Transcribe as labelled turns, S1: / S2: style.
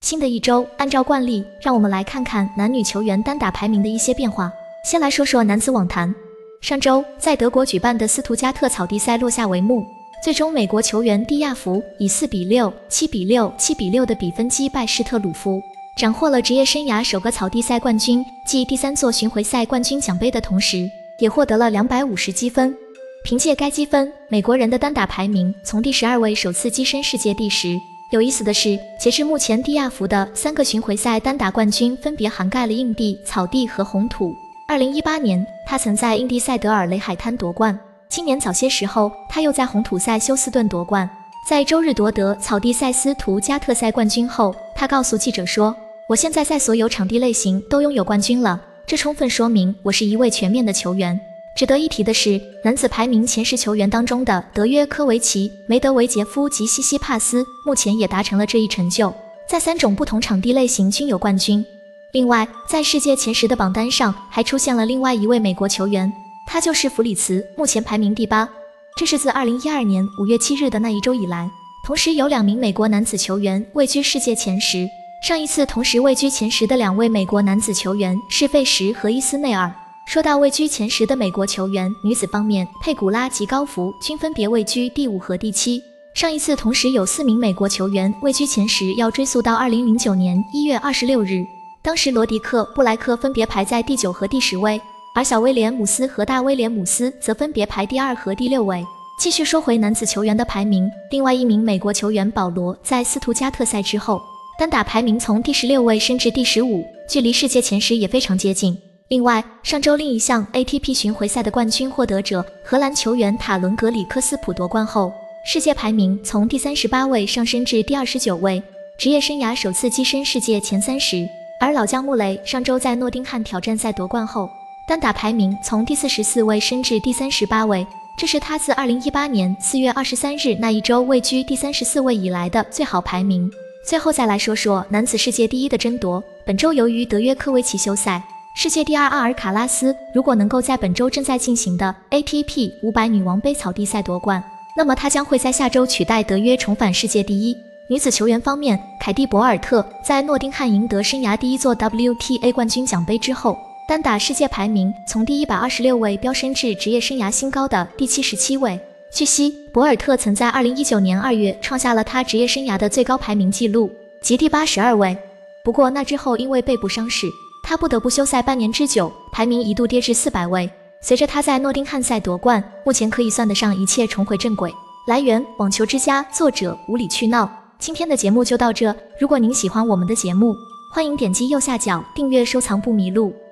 S1: 新的一周，按照惯例，让我们来看看男女球员单打排名的一些变化。先来说说男子网坛。上周在德国举办的斯图加特草地赛落下帷幕，最终美国球员蒂亚福以4-6、7-6、7-6的比分击败施特鲁夫，斩获了职业生涯首个草地赛冠军，继第3座巡回赛冠军奖杯的同时，也获得了250积分。凭借该积分，美国人的单打排名从第12位首次跻身世界第10。有意思的是，截至目前，蒂亚福的3个巡回赛单打冠军分别涵盖了硬地、草地和红土。2018年，他曾在印地赛德尔雷海滩夺冠，今年早些时候，他又在红土赛休斯顿夺冠。在周日夺得草地赛斯图加特赛冠军后，他告诉记者说：“我现在在所有场地类型都拥有冠军了，这充分说明我是一位全面的球员。”值得一提的是，男子排名前10球员当中的德约科维奇、梅德韦杰夫及西西帕斯目前也达成了这一成就，在3种不同场地类型均有冠军。另外，在世界前10的榜单上还出现了另外一位美国球员，他就是弗里茨，目前排名第8。这是自2012年5月7日的那一周以来，同时有2名美国男子球员位居世界前10。上一次同时位居前10的2位美国男子球员是费什和伊斯内尔。说到位居前10的美国球员，女子方面，佩古拉及高福均分别位居第5和第7。上一次同时有4名美国球员位居前10，要追溯到2009年1月26日，当时罗迪克、布莱克分别排在第9和第10位，而小威廉姆斯和大威廉姆斯则分别排第2和第6位。继续说回男子球员的排名，另外一名美国球员保罗在斯图加特赛之后，单打排名从第16位升至第15，距离世界前10也非常接近。另外，上周另一项 ATP 巡回赛的冠军获得者荷兰球员塔伦格里科斯普夺冠后，世界排名从第38位上升至第29位，职业生涯首次跻身世界前30。而老将穆雷上周在诺丁汉挑战赛夺冠后，单打排名从第44位升至第38位，这是他自2018年4月23日那一周位居第34位以来的最好排名。最后再来说说男子世界第1的争夺，本周由于德约科维奇休赛，世界第2阿尔卡拉斯如果能够在本周正在进行的 ATP 500女王杯草地赛夺冠，那么他将会在下周取代德约重返世界第1。女子球员方面，凯蒂博尔特在诺丁汉赢得生涯第1座 WTA 冠军奖杯之后，单打世界排名从第126位飙升至职业生涯新高的第77位。据悉，博尔特曾在2019年2月创下了他职业生涯的最高排名纪录，即第82位。不过那之后因为背部伤势，他不得不休赛半年之久，排名一度跌至400位。随着他在诺丁汉赛夺冠，目前可以算得上一切重回正轨。来源：网球之家，作者无理取闹。今天的节目就到这，如果您喜欢我们的节目，欢迎点击右下角订阅收藏不迷路。